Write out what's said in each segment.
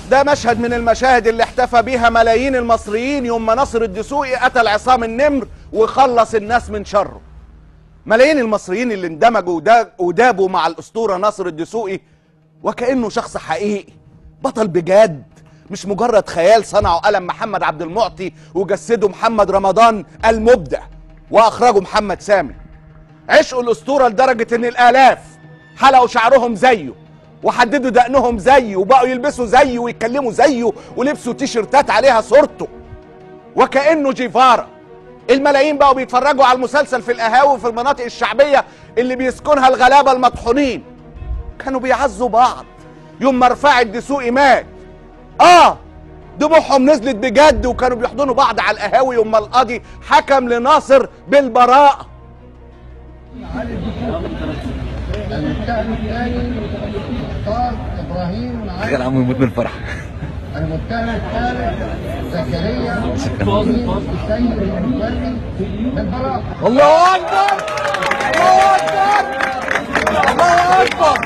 ده مشهد من المشاهد اللي احتفى بيها ملايين المصريين يوم ما ناصر الدسوقي قتل عصام النمر وخلص الناس من شره. ملايين المصريين اللي اندمجوا ودابوا مع الأسطورة ناصر الدسوقي وكأنه شخص حقيقي، بطل بجد، مش مجرد خيال صنعه قلم محمد عبد المعطي وجسده محمد رمضان المبدع وأخرجه محمد سامي. عشقوا الأسطورة لدرجة إن الآلاف حلقوا شعرهم زيه وحددوا دقنهم زيه وبقوا يلبسوا زيه ويتكلموا زيه ولبسوا تيشيرتات عليها صورته وكأنه جيفارا. الملايين بقوا بيتفرجوا على المسلسل في القهاوي في المناطق الشعبية اللي بيسكنها الغلابة المطحونين. كانوا بيعزوا بعض يوم ما رفاعي الدسوقي مات. دموعهم نزلت بجد وكانوا بيحضنوا بعض على القهاوي يوم ما القاضي حكم لناصر بالبراءة. المتهم الثاني اختار ابراهيم كان عمو يموت من الفرح. المتهم الثالث زكريا السيد المتولي بالبراءة. الله اكبر الله اكبر الله اكبر.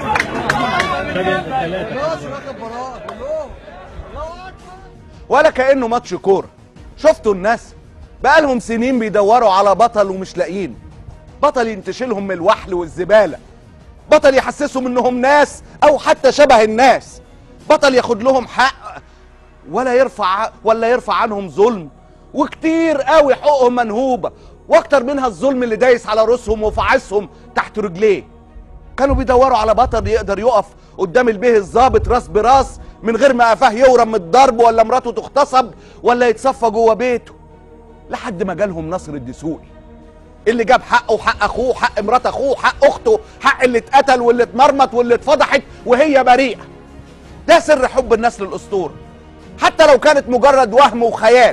ولا كأنه ماتش كوره. شفتوا الناس بقالهم سنين بيدوروا على بطل ومش لاقيين، بطل ينتشلهم من الوحل والزباله، بطل يحسسهم انهم ناس او حتى شبه الناس، بطل ياخد لهم حق ولا يرفع عنهم ظلم. وكتير قوي حقوقهم منهوبه، واكتر منها الظلم اللي دايس على رؤوسهم وفعسهم تحت رجليه. كانوا بيدوروا على بطل يقدر يقف قدام البيه الظابط راس براس من غير ما قفاه يورم من الضرب ولا مراته تغتصب ولا يتصفى جوه بيته، لحد ما جالهم ناصر الدسوقي اللي جاب حقه وحق اخوه وحق مرات اخوه وحق اخته، حق اللي اتقتل واللي اتمرمط واللي اتفضحت وهي بريئه. ده سر حب الناس للاسطوره حتى لو كانت مجرد وهم وخيال.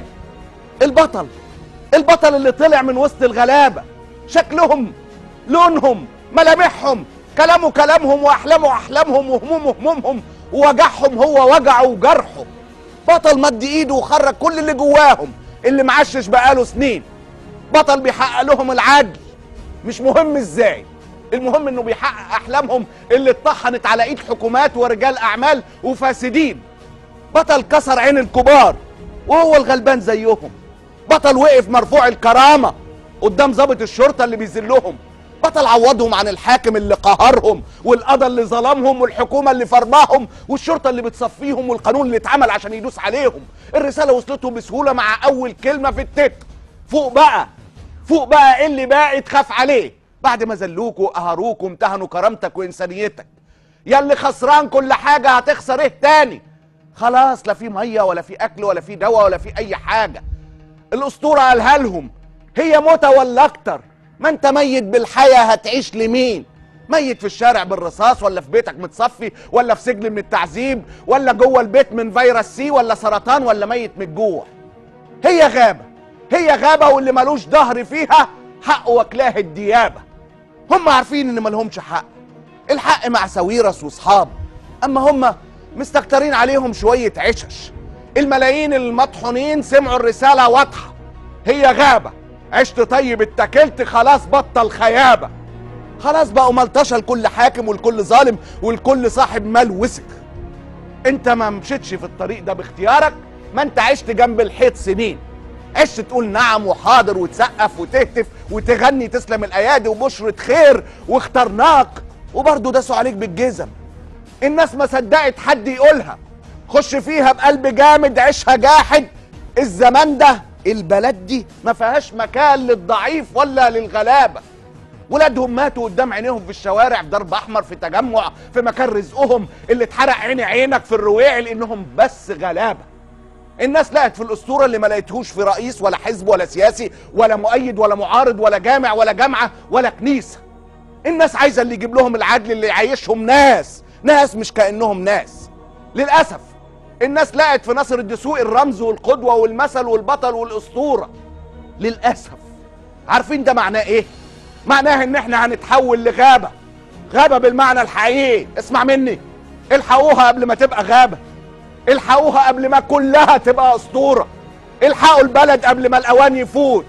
البطل اللي طلع من وسط الغلابه، شكلهم لونهم ملامحهم، كلامهم واحلامه احلامهم وهمومه همومهم ووجعهم هو وجعه وجرحه. بطل مد ايده وخرج كل اللي جواهم اللي معشش بقاله سنين. بطل بيحقق لهم العدل، مش مهم ازاي، المهم انه بيحقق احلامهم اللي اتطحنت على ايد حكومات ورجال اعمال وفاسدين. بطل كسر عين الكبار وهو الغلبان زيهم. بطل وقف مرفوع الكرامه قدام ضابط الشرطه اللي بيذلهم. بطل عوضهم عن الحاكم اللي قهرهم والقضا اللي ظلمهم والحكومه اللي فرماهم والشرطه اللي بتصفيهم والقانون اللي اتعمل عشان يدوس عليهم. الرساله وصلتهم بسهوله مع اول كلمه في التتر: فوق بقى إيه اللي باقي تخاف عليه بعد ما ذلوك وقهروك وامتهنوا كرامتك وانسانيتك. يا اللي خسران كل حاجه هتخسر ايه تاني؟ خلاص لا في ميه ولا في اكل ولا في دواء ولا في اي حاجه. الاسطوره قالها لهم: هي موتة ولا اكتر، ما انت ميت بالحياه هتعيش لمين؟ ميت في الشارع بالرصاص ولا في بيتك متصفي ولا في سجن من التعذيب ولا جوه البيت من فيروس سي ولا سرطان ولا ميت من الجوع. هي غابة واللي ملوش ظهر فيها حق واكلاه الديابة. هم عارفين ان ملهمش حق، الحق مع ساويرس واصحابه، اما هم مستكترين عليهم شوية عشش. الملايين المطحونين سمعوا الرسالة واضحة: هي غابة، عشت طيب اتكلت، خلاص بطل خيابة. خلاص بقوا ملطشة لكل حاكم ولكل ظالم ولكل صاحب مال وسخ. انت ما مشيتش في الطريق ده باختيارك، ما انت عشت جنب الحيط سنين، عشت تقول نعم وحاضر وتسقف وتهتف وتغني تسلم الايادي وبشرة خير واخترناك، وبرضه داسوا عليك بالجزم. الناس ما صدقت حد يقولها. خش فيها بقلب جامد، عيشها جاحد. الزمان ده البلد دي ما فيهاش مكان للضعيف ولا للغلابه. ولادهم ماتوا قدام عينيهم في الشوارع، في ضرب احمر، في تجمع، في مكان رزقهم اللي اتحرق عينك في الرواعي لانهم بس غلابه. الناس لقت في الاسطوره اللي ما لقيتهوش في رئيس ولا حزب ولا سياسي ولا مؤيد ولا معارض ولا جامع ولا جامعه ولا كنيسه. الناس عايزه اللي يجيب لهم العدل اللي يعيشهم ناس مش كانهم ناس. للاسف الناس لقت في ناصر الدسوقي الرمز والقدوه والمثل والبطل والاسطوره. للاسف عارفين ده معناه ايه؟ معناه ان احنا هنتحول لغابه، غابه بالمعنى الحقيقي. اسمع مني، الحقوها قبل ما تبقى غابه، الحقوها قبل ما كلها تبقى اسطوره، الحقوا البلد قبل ما الاوان يفوت.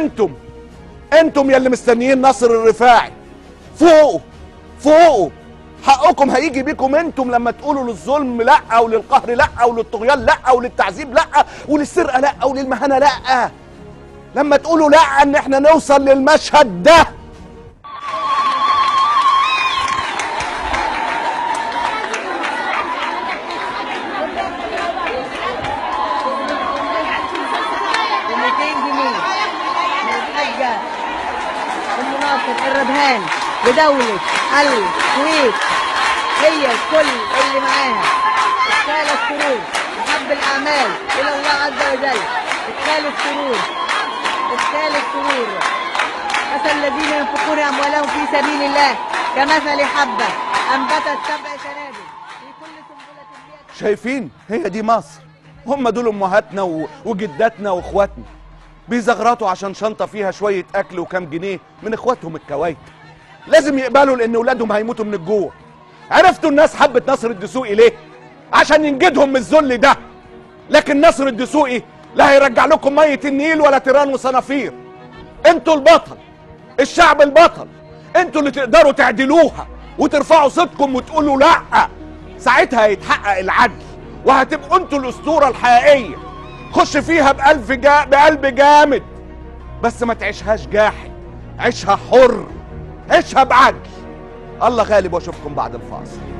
وانتم يا اللي مستنيين ناصر الرفاعي، فوقوا حقكم هيجي بيكم انتم لما تقولوا للظلم لا، وللقهر لا، وللطغيان لا، وللتعذيب لا، وللسرقه لا، وللمهانه لا. لما تقولوا لا ان احنا نوصل للمشهد ده. الربهان بدولة الكويت هي الكل اللي معاها إدخال السرور وحب الأعمال إلى الله عز وجل. إدخال السرور مثل الذين ينفقون أموالهم في سبيل الله كمثل حبة أنبتت 7 سنابل في كل سنبلة 100. شايفين؟ هي دي مصر. هم دول امهاتنا وجداتنا واخواتنا بيزغرطوا عشان شنطه فيها شويه اكل وكام جنيه من اخواتهم الكويت. لازم يقبلوا لان اولادهم هيموتوا من الجوع. عرفتوا الناس حبت نصر الدسوقي ليه؟ عشان ينجدهم من الذل ده. لكن نصر الدسوقي لا هيرجع لكم ميه النيل ولا تيران وصنافير. انتوا البطل، الشعب البطل، انتوا اللي تقدروا تعدلوها وترفعوا صوتكم وتقولوا لا. ساعتها هيتحقق العدل وهتبقوا انتوا الاسطوره الحقيقيه. خش فيها بقلب جامد، بس ما تعيشهاش جاحد، عيشها حر، عيشها بعدل. الله غالب واشوفكم بعد الفاصل.